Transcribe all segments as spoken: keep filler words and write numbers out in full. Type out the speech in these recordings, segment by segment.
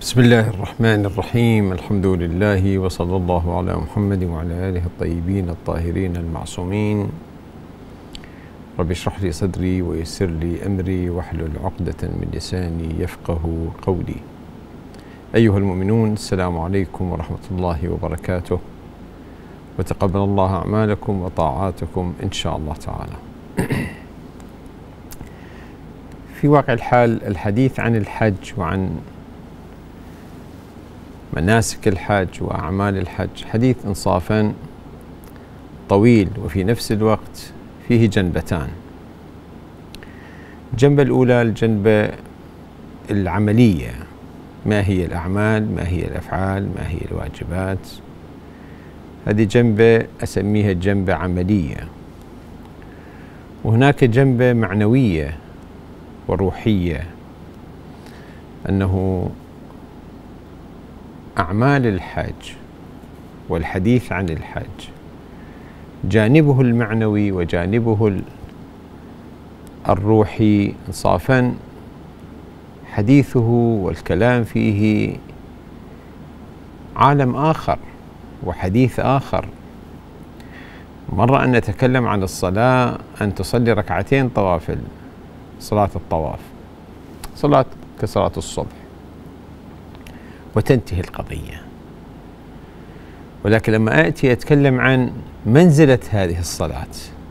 بسم الله الرحمن الرحيم. الحمد لله وصلى الله على محمد وعلى آله الطيبين الطاهرين المعصومين. رب اشرح لي صدري ويسر لي أمري واحلل عقدة من لساني يفقه قولي. أيها المؤمنون، السلام عليكم ورحمة الله وبركاته، وتقبل الله أعمالكم وطاعاتكم إن شاء الله تعالى. في واقع الحال الحديث عن الحج وعن مناسك الحج وأعمال الحج حديث إنصافا طويل، وفي نفس الوقت فيه جنبتان. الجنبة الأولى الجنبة العملية، ما هي الأعمال، ما هي الأفعال، ما هي الواجبات. هذه جنبة أسميها جنبة عملية. وهناك جنبة معنوية وروحية، أنه أعمال الحج والحديث عن الحج جانبه المعنوي وجانبه الروحي إنصافا حديثه والكلام فيه عالم آخر وحديث آخر. مرة أن نتكلم عن الصلاة، أن تصلي ركعتين طوافل، صلاة الطواف، صلاة كصلاة الصبح، وتنتهي القضية. ولكن لما آتي أتكلم عن منزلة هذه الصلاة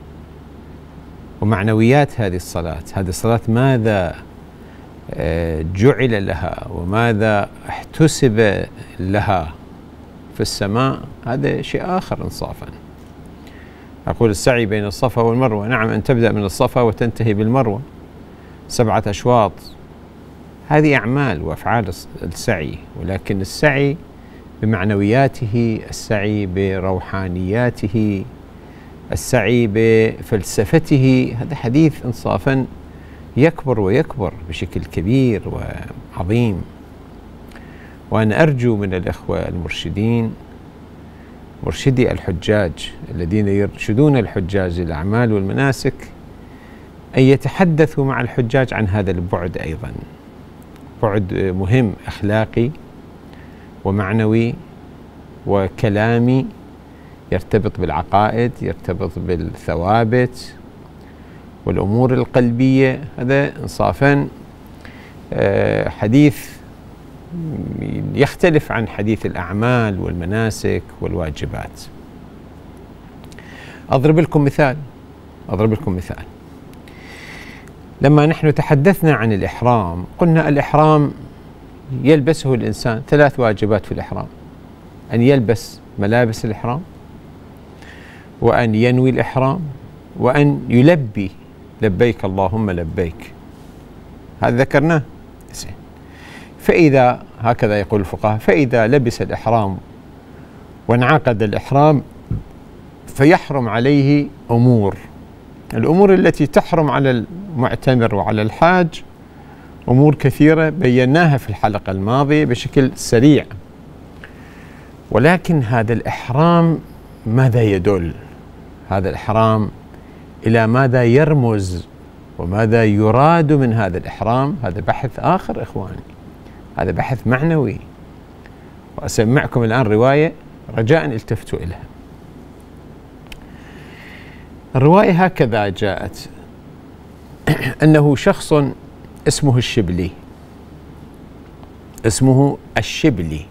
ومعنويات هذه الصلاة، هذه الصلاة ماذا جعل لها وماذا احتسب لها في السماء، هذا شيء آخر إنصافا. أقول السعي بين الصفا والمروة، نعم، أن تبدأ من الصفا وتنتهي بالمروة سبعة أشواط، هذه أعمال وأفعال السعي، ولكن السعي بمعنوياته، السعي بروحانياته، السعي بفلسفته، هذا حديث إنصافا يكبر ويكبر بشكل كبير وعظيم. وأنا أرجو من الإخوة المرشدين، مرشدي الحجاج الذين يرشدون الحجاج للأعمال والمناسك، أن يتحدثوا مع الحجاج عن هذا البعد أيضا، بعد مهم أخلاقي ومعنوي وكلامي، يرتبط بالعقائد، يرتبط بالثوابت والأمور القلبية. هذا إنصافا حديث يختلف عن حديث الأعمال والمناسك والواجبات. أضرب لكم مثال أضرب لكم مثال لما نحن تحدثنا عن الإحرام، قلنا الإحرام يلبسه الإنسان ثلاث واجبات في الإحرام: أن يلبس ملابس الإحرام، وأن ينوي الإحرام، وأن يلبي لبيك اللهم لبيك. هذا ذكرناه. فإذا هكذا يقول الفقهاء، فإذا لبس الإحرام وانعقد الإحرام فيحرم عليه أمور. الأمور التي تحرم على المعتمر وعلى الحاج أمور كثيرة بيناها في الحلقة الماضية بشكل سريع. ولكن هذا الإحرام ماذا يدل؟ هذا الإحرام إلى ماذا يرمز؟ وماذا يراد من هذا الإحرام؟ هذا بحث آخر إخواني، هذا بحث معنوي. وأسمعكم الآن رواية رجاء التفتوا إليها. الرواية هكذا جاءت: أنه شخص اسمه الشبلي اسمه الشبلي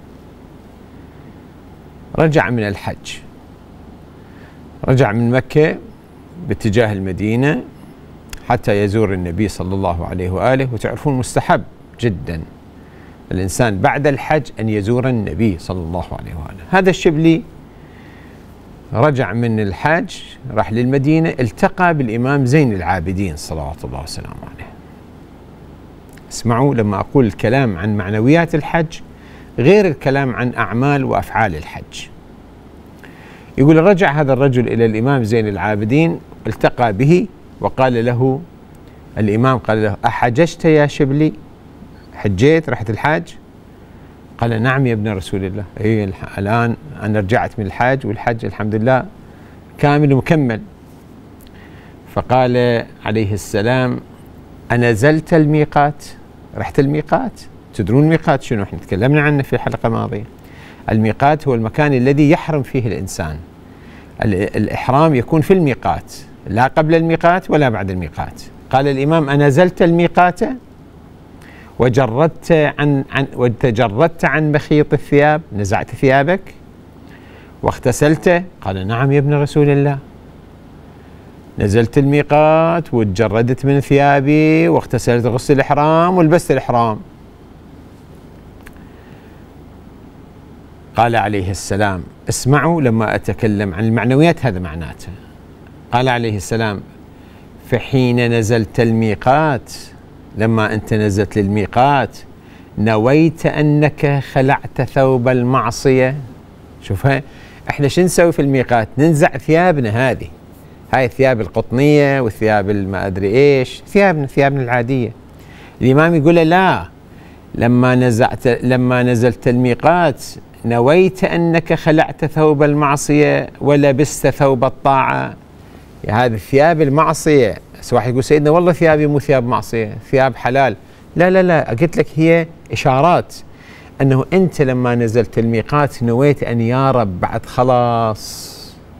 رجع من الحج، رجع من مكة باتجاه المدينة حتى يزور النبي صلى الله عليه وآله. وتعرفون مستحب جدا الإنسان بعد الحج أن يزور النبي صلى الله عليه وآله. هذا الشبلي رجع من الحج، راح للمدينة، التقى بالإمام زين العابدين صلوات الله وسلامه عليه. اسمعوا لما أقول الكلام عن معنويات الحج غير الكلام عن أعمال وأفعال الحج. يقول رجع هذا الرجل إلى الإمام زين العابدين، التقى به وقال له الإمام، قال له: أحججت يا شبلي؟ حجيت، رحت الحاج؟ قال: نعم يا ابن رسول الله، إيه الآن أنا رجعت من الحج، والحج الحمد لله كامل ومكمل. فقال عليه السلام: أنزلت الميقات؟ رحت الميقات؟ تدرون الميقات شنو؟ احنا تكلمنا عنه في حلقة ماضية. الميقات هو المكان الذي يحرم فيه الإنسان. الإحرام يكون في الميقات، لا قبل الميقات ولا بعد الميقات. قال الإمام: أنزلت الميقات وجردت عن عن وتجردت عن مخيط الثياب، نزعت ثيابك واغتسلت؟ قال: نعم يا ابن رسول الله، نزلت الميقات وتجردت من ثيابي واغتسلت غسل الإحرام ولبست الإحرام. قال عليه السلام: اسمعوا لما أتكلم عن المعنويات هذا معناته. قال عليه السلام: فحين نزلت الميقات، لما أنت نزلت للميقات، نويت أنك خلعت ثوب المعصية. شوفها، احنا شو نسوي في الميقات؟ ننزع ثيابنا هذه، هاي الثياب القطنية والثياب ما أدري إيش، ثيابنا ثيابنا العادية. الإمام يقول له: لا، لما نزعت لما نزلت الميقات نويت أنك خلعت ثوب المعصية ولبست ثوب الطاعة. هذه ثياب المعصية. واحد يقول: سيدنا والله ثيابي مو ثياب معصية، ثياب حلال. لا لا لا، قلت لك هي إشارات أنه أنت لما نزلت الميقات نويت أن يا رب بعد خلاص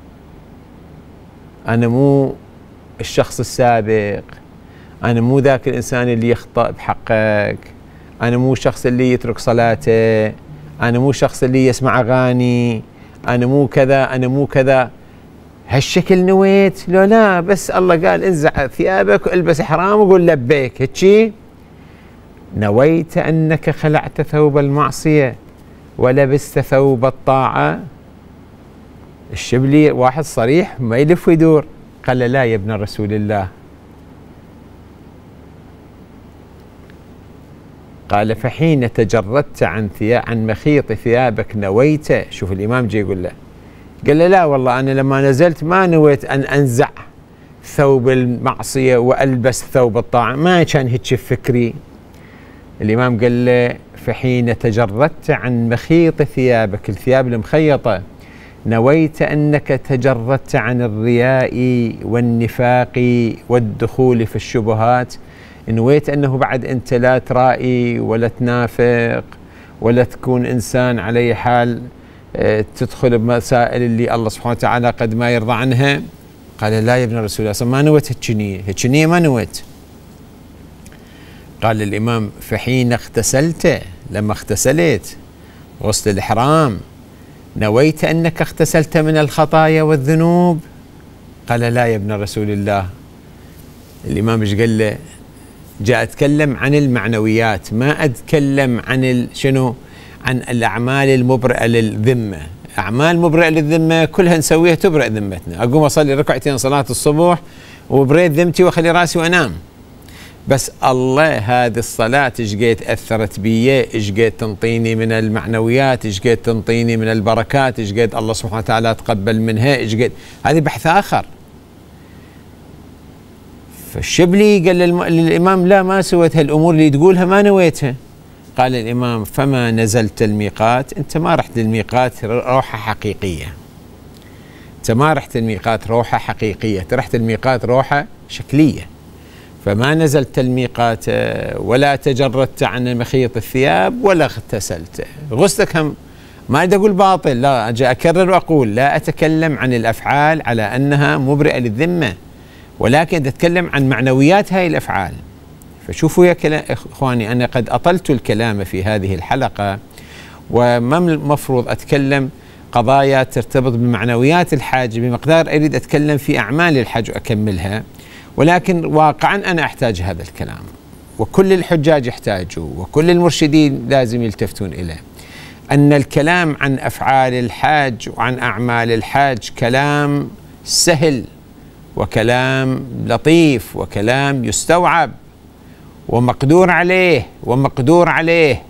أنا مو الشخص السابق، أنا مو ذاك الإنسان اللي يخطأ بحقك، أنا مو الشخص اللي يترك صلاته، أنا مو الشخص اللي يسمع أغاني، أنا مو كذا، أنا مو كذا. هالشكل نويت؟ لا لا، بس الله قال انزع ثيابك والبس إحرام وقول لبيك، هيك نويت أنك خلعت ثوب المعصية ولبست ثوب الطاعة. الشبلي واحد صريح ما يلف ويدور. قال: لا يا ابن رسول الله. قال: فحين تجردت عن ثياب عن مخيط ثيابك نويت. شوف الإمام جاي يقول له، قال له: لا والله أنا لما نزلت ما نويت أن أنزع ثوب المعصية وألبس ثوب الطاعة، ما كان هيك فكري. الإمام قال له: فحين تجردت عن مخيط ثيابك، الثياب المخيطة، نويت أنك تجردت عن الرياء والنفاق والدخول في الشبهات. نويت أنه بعد أنت لا ترائي ولا تنافق ولا تكون إنسان على حال تدخل بمسائل اللي الله سبحانه وتعالى قد ما يرضى عنها. قال: لا يا ابن رسول الله، ما نويت هالشنية، هالشنية ما نويت. قال الإمام: فحين اغتسلت، لما اغتسلت غسل الإحرام، نويت أنك اغتسلت من الخطايا والذنوب؟ قال: لا يا ابن رسول الله. الإمام ايش قال له؟ جاء أتكلم عن المعنويات، ما أتكلم عن شنو؟ عن الأعمال المبرئة للذمة. أعمال مبرئة للذمة كلها نسويها تبرئ ذمتنا. أقوم أصلي ركعتين صلاة الصبح وبريت ذمتي وأخلي راسي وأنام. بس الله هذه الصلاة ايش قد أثرت بي، ايش قد تنطيني من المعنويات، ايش قد تنطيني من البركات، ايش قد الله سبحانه وتعالى تقبل منها، ايش قد. هذه بحث آخر. فالشبلي قال للإمام: لا، ما سويت هالأمور اللي تقولها، ما نويتها. قال الإمام: فما نزلت الميقات، أنت ما رحت للميقات روحة حقيقية، أنت ما رحت الميقات روحة حقيقية، رحت الميقات روحة شكلية. فما نزلت الميقات ولا تجردت عن مخيط الثياب ولا اغتسلت. غسلك هم ما أريد أقول باطل، لا، أجي أكرر وأقول لا أتكلم عن الأفعال على أنها مبرئة للذمة، ولكن أتكلم عن معنويات هاي الأفعال. فشوفوا يا إخواني، أنا قد أطلت الكلام في هذه الحلقة، وما المفروض أتكلم قضايا ترتبط بمعنويات الحج بمقدار أريد أتكلم في أعمال الحج وأكملها. ولكن واقعا أنا أحتاج هذا الكلام، وكل الحجاج يحتاجوا، وكل المرشدين لازم يلتفتون إليه، أن الكلام عن أفعال الحج وعن أعمال الحج كلام سهل وكلام لطيف وكلام يستوعب ومقدور عليه ومقدور عليه،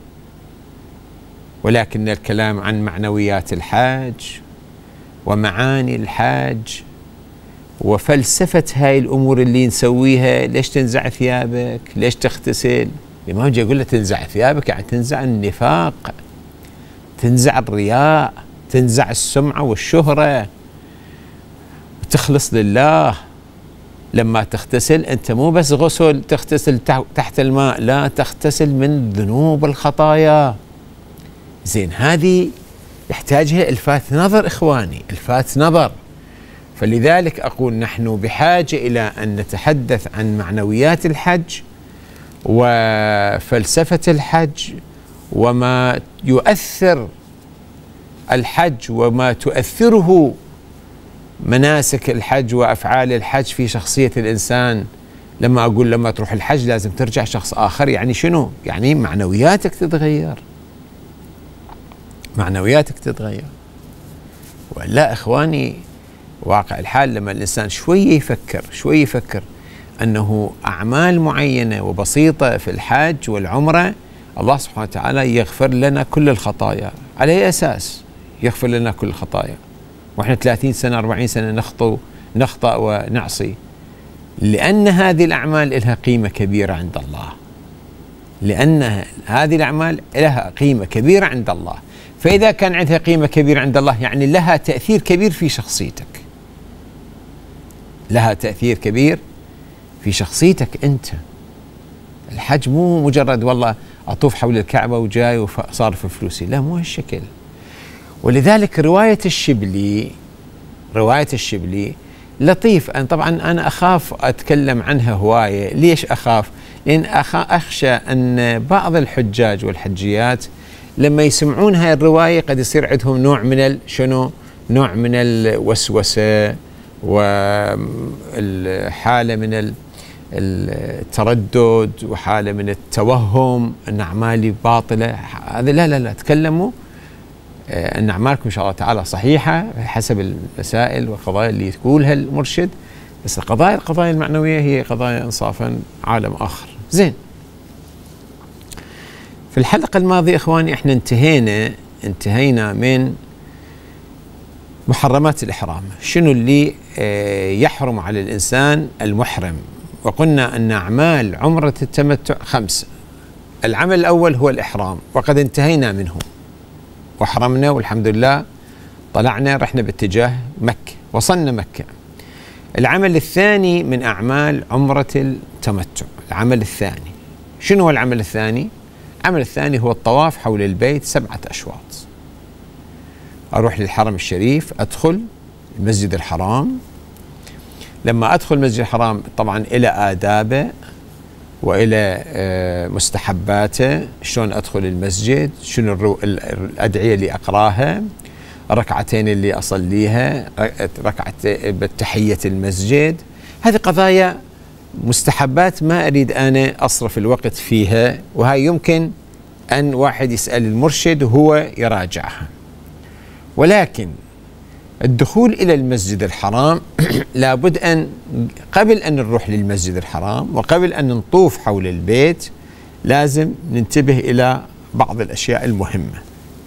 ولكن الكلام عن معنويات الحج ومعاني الحج وفلسفة هاي الأمور اللي نسويها، ليش تنزع ثيابك؟ ليش تغتسل؟ الإمام جاي يقول له تنزع ثيابك يعني تنزع النفاق، تنزع الرياء، تنزع السمعة والشهرة، وتخلص لله. لما تغتسل أنت مو بس غسل تغتسل تحت الماء، لا، تغتسل من ذنوب الخطايا. زين، هذه يحتاجها الفات نظر إخواني، الفات نظر. فلذلك أقول نحن بحاجة إلى أن نتحدث عن معنويات الحج وفلسفة الحج وما يؤثر الحج وما تؤثره مناسك الحج وأفعال الحج في شخصية الإنسان. لما أقول لما تروح الحج لازم ترجع شخص آخر، يعني شنو؟ يعني معنوياتك تتغير، معنوياتك تتغير. ولا إخواني، واقع الحال لما الإنسان شوية يفكر شوية يفكر أنه أعمال معينة وبسيطة في الحج والعمرة الله سبحانه وتعالى يغفر لنا كل الخطايا. على أي أساس يغفر لنا كل الخطايا وإحنا ثلاثين سنة أربعين سنة نخطو نخطأ ونعصي؟ لأن هذه الأعمال لها قيمة كبيرة عند الله، لأن هذه الأعمال لها قيمة كبيرة عند الله. فإذا كان عندها قيمة كبيرة عند الله يعني لها تأثير كبير في شخصيتك، لها تأثير كبير في شخصيتك أنت. الحج مو مجرد والله أطوف حول الكعبة وجاي وصارف فلوسي، لا، مو هالشكل. ولذلك رواية الشبلي رواية الشبلي لطيف. أن طبعا أنا أخاف أتكلم عنها هواية. ليش أخاف؟ لأن أخشى أن بعض الحجاج والحجيات لما يسمعون هاي الرواية قد يصير عندهم نوع من شنو نوع من الوسوسة وحالة من التردد وحالة من التوهم أن أعمالي باطلة. هذا لا لا لا تكلموا أن أعمالكم إن شاء الله تعالى صحيحة حسب المسائل والقضايا اللي تقولها المرشد، بس القضايا القضايا المعنوية هي قضايا إنصافا عالم آخر. زين، في الحلقة الماضية إخواني إحنا انتهينا انتهينا من محرمات الإحرام، شنو اللي يحرم على الإنسان المحرم. وقلنا أن أعمال عمرة التمتع خمسة. العمل الأول هو الإحرام وقد انتهينا منه وحرمنا والحمد لله، طلعنا رحنا باتجاه مكة، وصلنا مكة. العمل الثاني من أعمال عمرة التمتع، العمل الثاني شنو هو العمل الثاني؟ العمل الثاني هو الطواف حول البيت سبعة أشواط. أروح للحرم الشريف، أدخل المسجد الحرام. لما أدخل المسجد الحرام طبعا إلى آدابه وإلى مستحباته، شلون أدخل المسجد، شنو الأدعية اللي أقراها، ركعتين اللي أصليها، ركعة بتحية المسجد. هذه قضايا مستحبات ما أريد أنا أصرف الوقت فيها، وهي يمكن أن واحد يسأل المرشد وهو يراجعها. ولكن الدخول إلى المسجد الحرام لابد أن قبل أن نروح للمسجد الحرام وقبل أن نطوف حول البيت لازم ننتبه إلى بعض الأشياء المهمة.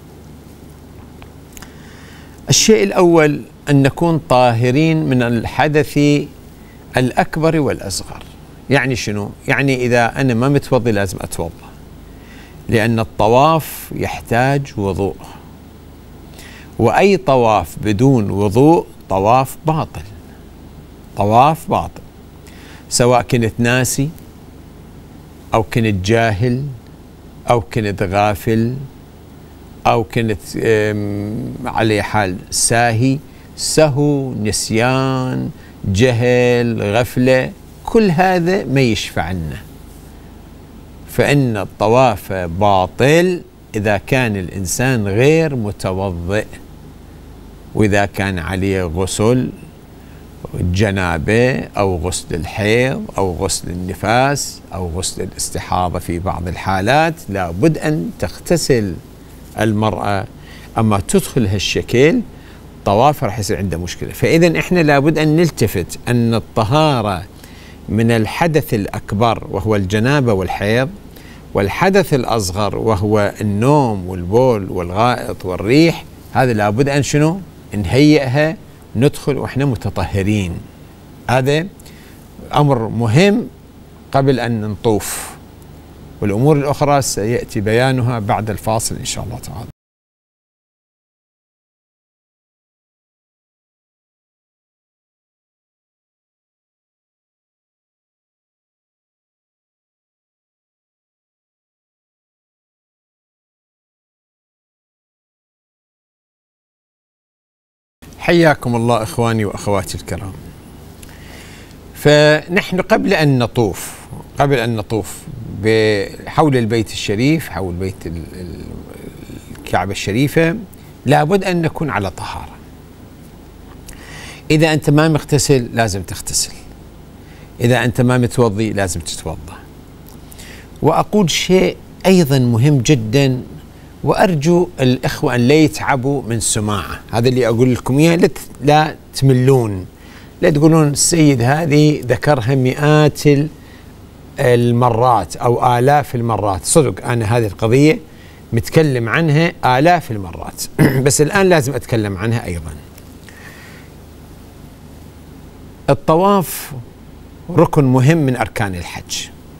الشيء الأول أن نكون طاهرين من الحدث الأكبر والأصغر. يعني شنو؟ يعني إذا أنا ما متوضي لازم أتوضأ، لأن الطواف يحتاج وضوء، وأي طواف بدون وضوء طواف باطل، طواف باطل، سواء كنت ناسي أو كنت جاهل أو كنت غافل أو كنت على حال ساهي، سهو، نسيان، جهل، غفلة، كل هذا ما يشفع لنا. فإن الطواف باطل إذا كان الإنسان غير متوضئ، وإذا كان عليه غسل الجنابة أو غسل الحيض أو غسل النفاس أو غسل الاستحاضة في بعض الحالات لابد أن تغتسل المرأة. أما تدخل هالشكل طواف راح يصير عنده مشكلة. فإذا إحنا لابد أن نلتفت أن الطهارة من الحدث الأكبر وهو الجنابة والحيض، والحدث الأصغر وهو النوم والبول والغائط والريح، هذا لابد أن شنو؟ نهيئها، ندخل وإحنا متطهرين. هذا أمر مهم قبل أن نطوف، والأمور الأخرى سيأتي بيانها بعد الفاصل إن شاء الله تعالى. حياكم الله إخواني وأخواتي الكرام. فنحن قبل أن نطوف قبل أن نطوف حول البيت الشريف، حول بيت الكعبة الشريفة، لابد أن نكون على طهارة. إذا أنت ما مغتسل لازم تغتسل، إذا أنت ما متوضي لازم تتوضأ. وأقول شيء أيضا مهم جدا، وأرجو الإخوة أن لا يتعبوا من سماعه، هذا اللي أقول لكم إياه، لا تملون، لا تقولون السيد هذه ذكرها مئات المرات أو آلاف المرات. صدق أنا هذه القضية متكلم عنها آلاف المرات بس الآن لازم أتكلم عنها أيضا. الطواف ركن مهم من أركان الحج،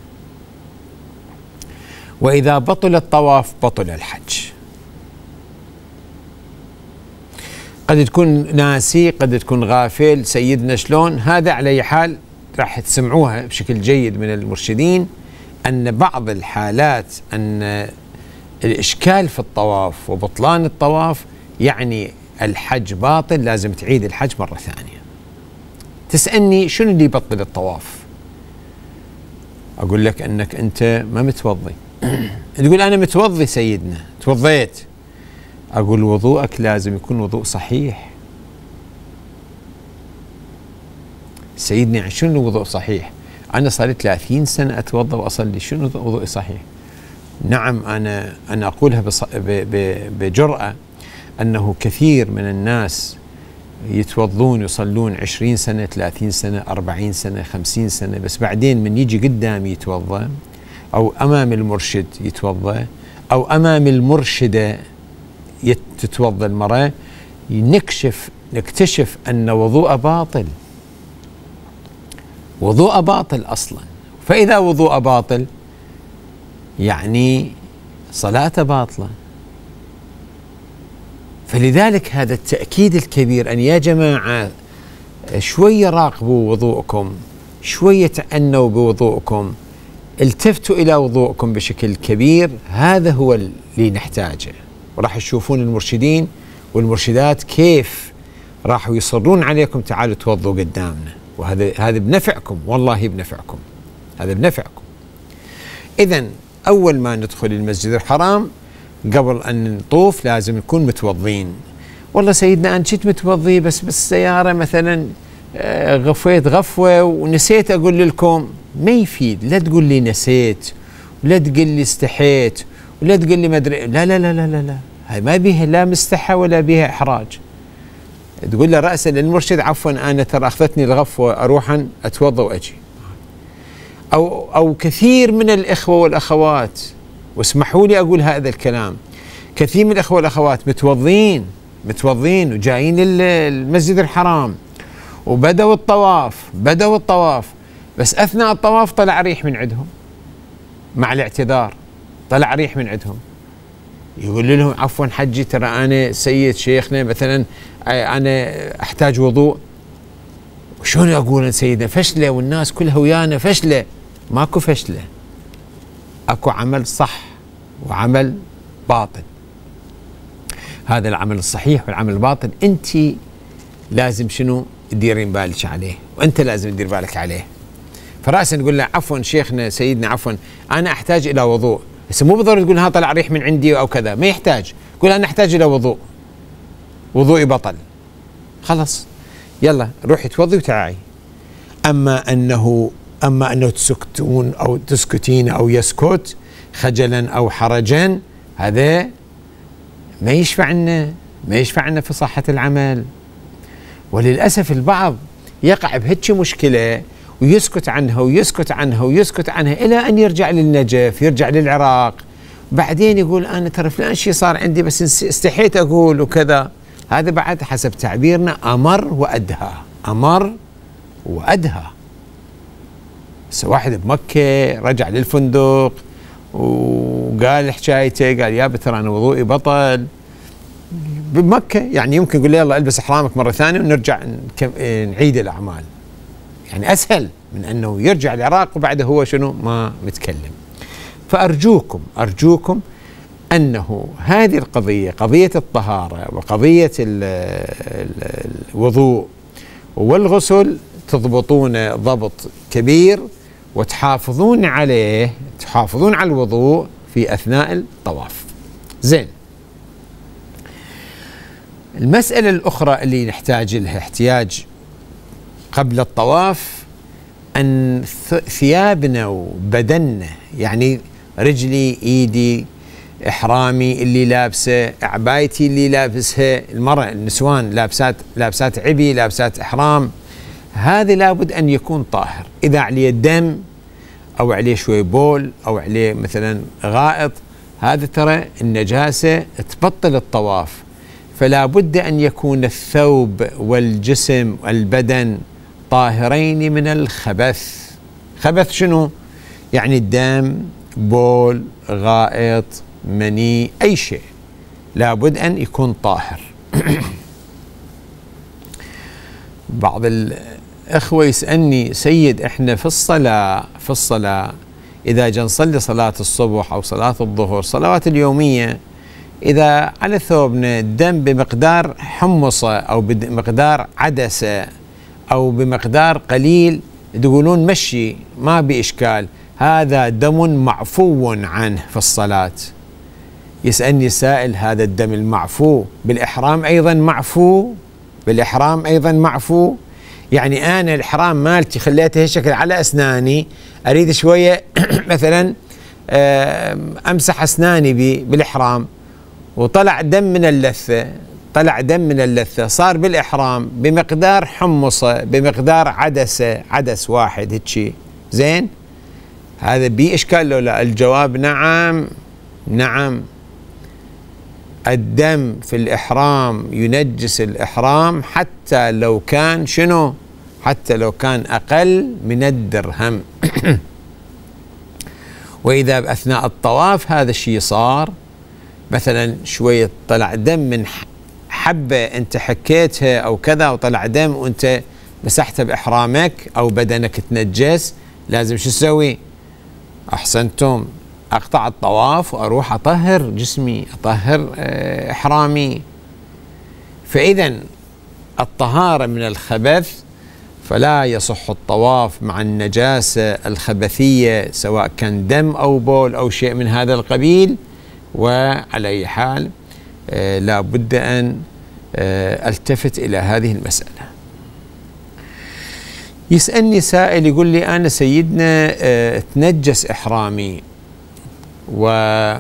وإذا بطل الطواف بطل الحج. قد تكون ناسي، قد تكون غافل، سيدنا شلون هذا، على أي حال راح تسمعوها بشكل جيد من المرشدين، أن بعض الحالات أن الإشكال في الطواف وبطلان الطواف يعني الحج باطل، لازم تعيد الحج مرة ثانية. تسألني شنو اللي يبطل الطواف؟ أقول لك أنك أنت ما متوضي تقول أنا متوضي سيدنا، توضيت. أقول وضوءك لازم يكون وضوء صحيح. سيدنا شنو وضوء صحيح؟ أنا صار لي ثلاثين سنة أتوضأ وأصلي، شنو وضوء صحيح؟ نعم، أنا أنا أقولها بجرأة أنه كثير من الناس يتوضون يصلون عشرين سنة، ثلاثين سنة، أربعين سنة، خمسين سنة، بس بعدين من يجي قدام يتوضأ أو أمام المرشد يتوضأ أو أمام المرشدة تتوضأ المرأة، نكشف نكتشف أن وضوء باطل، وضوء باطل أصلا. فإذا وضوء باطل يعني صلاة باطلة. فلذلك هذا التأكيد الكبير أن يا جماعة شوية راقبوا وضوءكم، شوية تأنوا بوضوءكم، التفتوا إلى وضوءكم بشكل كبير. هذا هو اللي نحتاجه. وراح تشوفون المرشدين والمرشدات كيف راحوا يصرون عليكم تعالوا توضوا قدامنا، وهذا هذا بنفعكم، والله بنفعكم، هذا بنفعكم. إذن أول ما ندخل المسجد الحرام قبل أن نطوف لازم نكون متوضين. والله سيدنا أنا جيت متوضي بس بالسيارة مثلا غفيت غفوة ونسيت أقول لكم، ما يفيد. لا تقول لي نسيت، ولا تقول لي استحيت، ولا تقول لي ما أدري. لا لا لا لا لا لا، هاي ما بيها لا مستحى ولا بيها إحراج. تقول له رأسا للمرشد عفوا أنا ترى أخذتني الغفوة، أروح أتوضأ وأجي. أو أو كثير من الإخوة والأخوات، واسمحوا لي أقول هذا الكلام، كثير من الإخوة والأخوات متوضين متوضين وجايين المسجد الحرام وبدأوا الطواف بدأوا الطواف بس أثناء الطواف طلع ريح من عندهم، مع الاعتذار طلع ريح من عندهم. يقول لهم عفوا حجي ترى أنا سيد شيخنا مثلا أنا أحتاج وضوء. وشون أقول سيدنا فشلة والناس كلها ويانا فشلة؟ ماكو فشلة، أكو عمل صح وعمل باطل. هذا العمل الصحيح والعمل الباطل أنت لازم شنو تديرين بالك عليه، وأنت لازم تدير بالك عليه. فرأسا نقول له عفوا شيخنا سيدنا عفوا أنا أحتاج إلى وضوء، بس مو بالضرورة تقول ها طلع ريح من عندي أو كذا، ما يحتاج. قول أنا أحتاج إلى وضوء، وضوئي بطل، خلاص يلا روحي توضي وتعالي. أما أنه أما أنه تسكتون أو تسكتين أو يسكت خجلا أو حرجا، هذا ما يشفع لنا، ما يشفع لنا في صحة العمل. وللأسف البعض يقع بهيك مشكلة ويسكت عنها ويسكت عنها ويسكت عنها إلى أن يرجع للنجف، يرجع للعراق، بعدين يقول أنا ترى فلان شيء صار عندي بس استحيت أقول وكذا. هذا بعد حسب تعبيرنا أمر وأدهى، أمر وأدهى. بس واحد بمكة رجع للفندق وقال حكايته، قال يا ترى أنا وضوئي بطل بمكة، يعني يمكن يقول لي يلا البس إحرامك مرة ثانية ونرجع نعيد الأعمال، يعني أسهل من أنه يرجع العراق وبعده هو شنو ما متكلم. فأرجوكم أرجوكم أنه هذه القضية، قضية الطهارة وقضية الوضوء والغسل، تضبطون ضبط كبير وتحافظون عليه، تحافظون على الوضوء في أثناء الطواف. زين، المسألة الأخرى اللي نحتاج لها احتياج قبل الطواف، أن ثيابنا وبدننا، يعني رجلي، إيدي، إحرامي اللي لابسه، عبايتي اللي لابسها المرأة، النسوان لابسات لابسات عبي، لابسات إحرام، هذا لابد أن يكون طاهر. إذا عليه دم أو عليه شوي بول أو عليه مثلا غائط، هذا ترى النجاسة تبطل الطواف. فلا بد أن يكون الثوب والجسم والبدن طاهرين من الخبث. خبث شنو؟ يعني الدم، بول، غائط، مني، أي شيء لا بد أن يكون طاهر. بعض الأخوة يسألني: سيد، إحنا في الصلاة في الصلاة إذا جا نصلي صلاة الصبح أو صلاة الظهر، صلوات اليومية، إذا على ثوبنا دم بمقدار حمصة أو بمقدار عدسة أو بمقدار قليل، تقولون مشي ما بإشكال، هذا دم معفو عنه في الصلاة. يسألني سائل: هذا الدم المعفو بالإحرام أيضا معفو؟ بالإحرام أيضا معفو؟ يعني أنا الإحرام مالتي خليته هالشكل على أسناني، أريد شوية مثلا أمسح أسناني بالإحرام، وطلع دم من اللثة، طلع دم من اللثة، صار بالإحرام بمقدار حمصة، بمقدار عدسة، عدس واحد هيك، زين، هذا بي إشكال لو لا؟ الجواب نعم. نعم، الدم في الإحرام ينجس الإحرام حتى لو كان شنو؟ حتى لو كان أقل من الدرهم. وإذا بأثناء الطواف هذا الشيء صار، مثلا شوية طلع دم من حبة أنت حكيتها أو كذا، وطلع دم وأنت مسحته بإحرامك أو بدنك تنجس، لازم شو تسوي؟ أحسنتم، أقطع الطواف وأروح أطهر جسمي، أطهر إحرامي. فإذا الطهارة من الخبث، فلا يصح الطواف مع النجاسة الخبثية سواء كان دم أو بول أو شيء من هذا القبيل. وعلى أي حال لا بد أن ألتفت إلى هذه المسألة. يسألني سائل يقول لي: أنا سيدنا تنجس إحرامي وأنا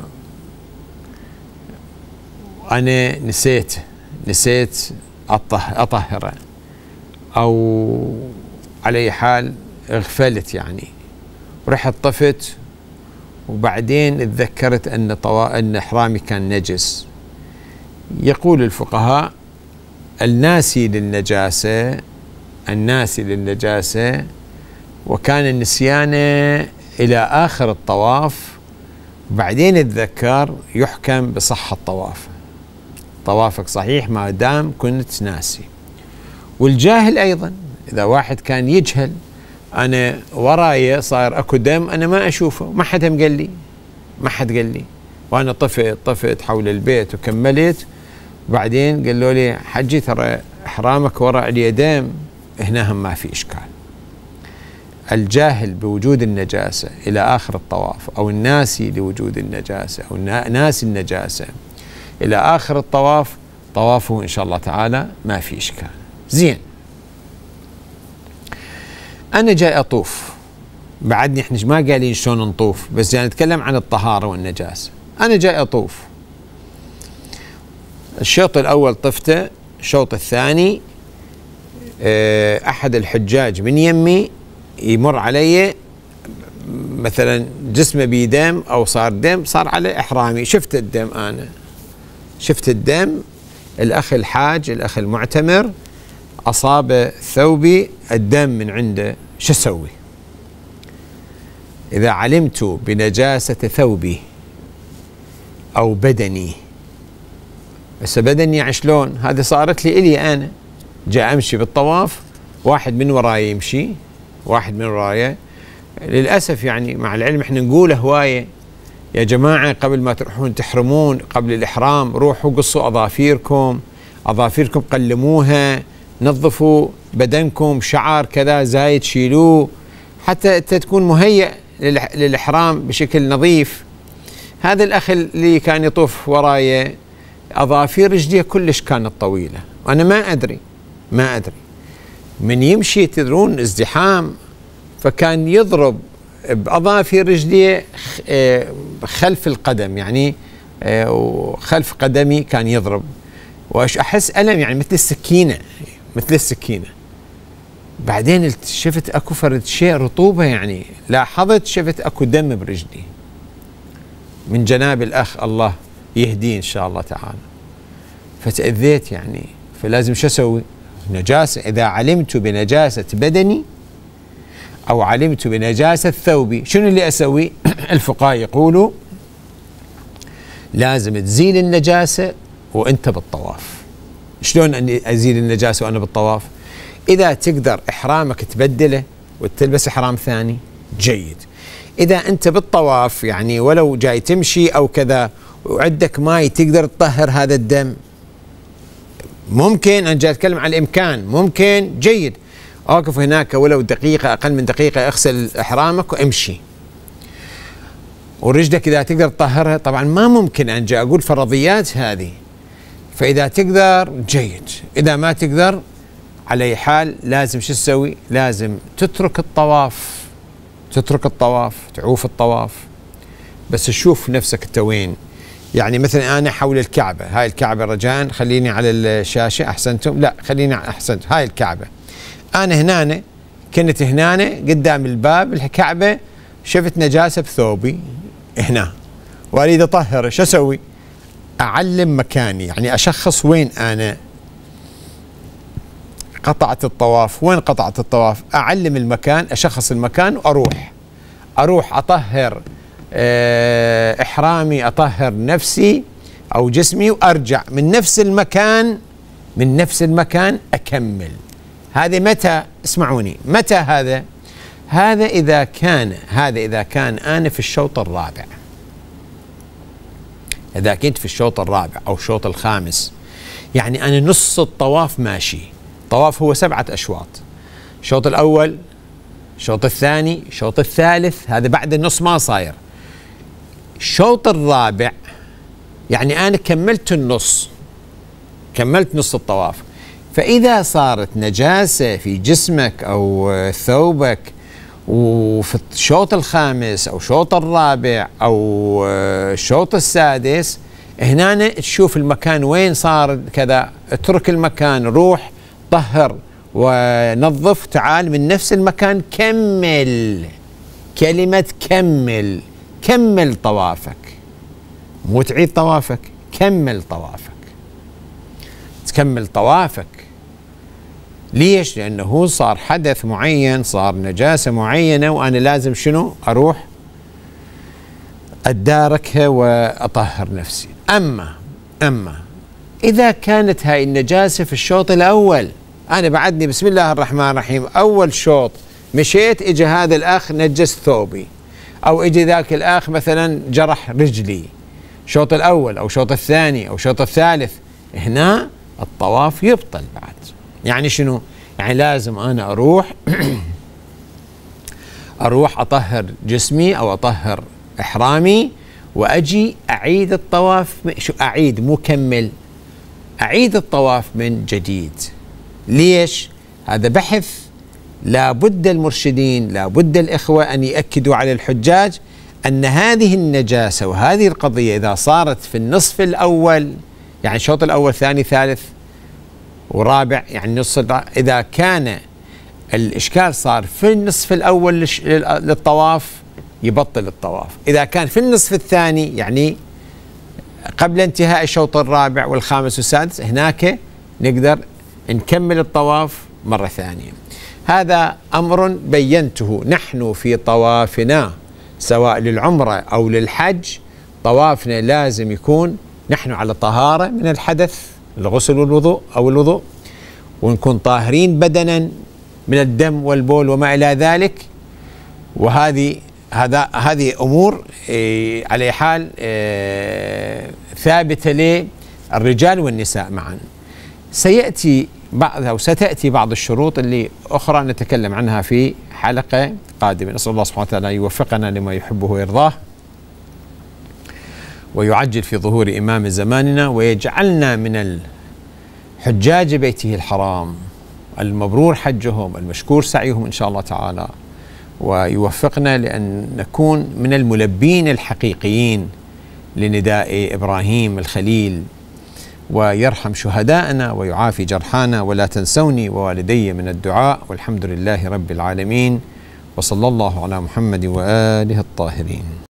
نسيت نسيت أطهره، أو على أي حال اغفلت يعني، ورحت طفت وبعدين اتذكرت أن طوا... أن إحرامي كان نجس. يقول الفقهاء: الناسي للنجاسة الناسي للنجاسة وكان النسيان إلى آخر الطواف، بعدين اتذكر، يحكم بصحة الطواف، طوافك صحيح ما دام كنت ناسي. والجاهل أيضا، إذا واحد كان يجهل، أنا وراي صار أكو دم أنا ما أشوفه، ما حد قال لي ما حد قال لي وأنا طفت طفت حول البيت وكملت، بعدين قالوا لي: حجي ترى إحرامك وراء عليه دم، هنا هم ما في إشكال. الجاهل بوجود النجاسة إلى آخر الطواف، أو الناسي لوجود النجاسة، أو ناسي النجاسة إلى آخر الطواف، طوافه إن شاء الله تعالى ما في إشكال. زين، أنا جاي أطوف، بعدني إحنا ما قايلين شلون نطوف، بس يعني نتكلم عن الطهارة والنجاسة. أنا جاي أطوف، الشوط الأول طفته، الشوط الثاني أحد الحجاج من يمي يمر علي، مثلا جسمه بيدم أو صار دم، صار على إحرامي، شفت الدم، أنا شفت الدم، الأخ الحاج الأخ المعتمر أصاب ثوبي الدم من عنده، شو أسوي؟ إذا علمت بنجاسة ثوبي أو بدني، بس بدني يعني شلون؟ هذه صارت لي إلي أنا، جاء أمشي بالطواف، واحد من وراي يمشي، واحد من وراي، للأسف يعني مع العلم إحنا نقوله هواية، يا جماعة قبل ما تروحون تحرمون قبل الإحرام روحوا قصوا أظافيركم، أظافيركم قلموها، نظفوا بدنكم، شعر كذا زايد شيلوه حتى أنت تكون مهيئ للإحرام بشكل نظيف. هذا الأخ اللي كان يطوف وراي أظافير رجليه كلش كانت طويلة، وأنا ما أدري ما أدري من يمشي تدرون ازدحام، فكان يضرب بأظافير رجليه خلف القدم، يعني خلف قدمي كان يضرب، وأحس ألم يعني مثل السكينة مثل السكينة. بعدين شفت أكو فرد شيء رطوبة، يعني لاحظت شفت أكو دم برجلي من جناب الأخ، الله يهديه إن شاء الله تعالى. فتأذيت يعني، فلازم شو أسوي؟ نجاسة، إذا علمت بنجاسة بدني أو علمت بنجاسة ثوبي شنو اللي أسوي؟ الفقهاء يقولوا لازم تزيل النجاسة وأنت بالطواف. شلون أني أزيل النجاسة وأنا بالطواف؟ إذا تقدر إحرامك تبدله وتلبس إحرام ثاني جيد. إذا أنت بالطواف يعني ولو جاي تمشي أو كذا وعندك ماي تقدر تطهر هذا الدم، ممكن، أنا جاي أتكلم عن الإمكان، ممكن جيد، أوقف هناك ولو دقيقة أقل من دقيقة، اغسل إحرامك وامشي. ورجلك إذا تقدر تطهرها، طبعا ما ممكن أن جاي أقول فرضيات هذه، فإذا تقدر جيد، إذا ما تقدر على أي حال لازم شو تسوي؟ لازم تترك الطواف، تترك الطواف، تعوف الطواف، بس تشوف نفسك أنت وين. يعني مثلا أنا حول الكعبة، هاي الكعبة رجاء خليني على الشاشة، أحسنتم؟ لا خليني، أحسنت، هاي الكعبة، أنا هنا كنت هنا قدام الباب الكعبة، شفت نجاسة بثوبي هنا وأريد أطهر، شو أسوي؟ أعلم مكاني، يعني أشخص وين أنا قطعت الطواف، وين قطعت الطواف، أعلم المكان، أشخص المكان وأروح أروح أطهر إحرامي، أطهر نفسي أو جسمي، وأرجع من نفس المكان، من نفس المكان أكمل. هذا متى؟ اسمعوني، متى هذا؟ هذا إذا كان هذا إذا كان أنا في الشوط الرابع، إذا كنت في الشوط الرابع أو الشوط الخامس، يعني أنا نص الطواف ماشي. الطواف هو سبعة أشواط، الشوط الأول، الشوط الثاني، الشوط الثالث، هذا بعد النص ما صاير. الشوط الرابع يعني أنا كملت النص، كملت نص الطواف. فإذا صارت نجاسة في جسمك أو ثوبك وفي الشوط الخامس أو الشوط الرابع أو الشوط السادس، هنا تشوف المكان وين صار كذا، اترك المكان، روح طهر ونظف، تعال من نفس المكان كمل. كلمة كمل، كمل طوافك، مو تعيد طوافك، كمل طوافك، تكمل طوافك. ليش؟ لأنه صار حدث معين، صار نجاسة معينة، وأنا لازم شنو؟ أروح أتداركها وأطهر نفسي. أما أما إذا كانت هاي النجاسة في الشوط الأول، أنا بعدني بسم الله الرحمن الرحيم أول شوط مشيت، إجا هذا الأخ نجس ثوبي، أو إجا ذاك الأخ مثلا جرح رجلي، الشوط الأول أو الشوط الثاني أو الشوط الثالث، هنا الطواف يبطل بعد. يعني شنو؟ يعني لازم أنا أروح أروح أطهر جسمي أو أطهر إحرامي وأجي أعيد الطواف، شو أعيد؟ مو كمل، أعيد الطواف من جديد. ليش؟ هذا بحث لابد المرشدين، لابد الإخوة أن يأكدوا على الحجاج أن هذه النجاسة وهذه القضية إذا صارت في النصف الأول، يعني الشوط الأول ثاني ثالث ورابع، يعني نص، إذا كان الإشكال صار في النصف الأول للطواف يبطل الطواف. إذا كان في النصف الثاني يعني قبل انتهاء الشوط الرابع والخامس والسادس، هناك نقدر نكمل الطواف مرة ثانية. هذا أمر بينته نحن في طوافنا سواء للعمرة أو للحج. طوافنا لازم يكون نحن على طهارة من الحدث، الغسل والوضوء أو الوضوء، ونكون طاهرين بدنا من الدم والبول وما إلى ذلك. وهذه هذا هذه امور على حال ثابته للرجال والنساء معا. سياتي بعض او ستاتي بعض الشروط اللي اخرى نتكلم عنها في حلقه قادمه. نسال الله سبحانه وتعالى يوفقنا لما يحبه ويرضاه، ويعجل في ظهور امام زماننا، ويجعلنا من الحجاج بيته الحرام المبرور حجهم المشكور سعيهم ان شاء الله تعالى، ويوفقنا لأن نكون من الملبين الحقيقيين لنداء إبراهيم الخليل، ويرحم شهداءنا ويعافي جرحانا، ولا تنسوني ووالدي من الدعاء، والحمد لله رب العالمين، وصلى الله على محمد وآله الطاهرين.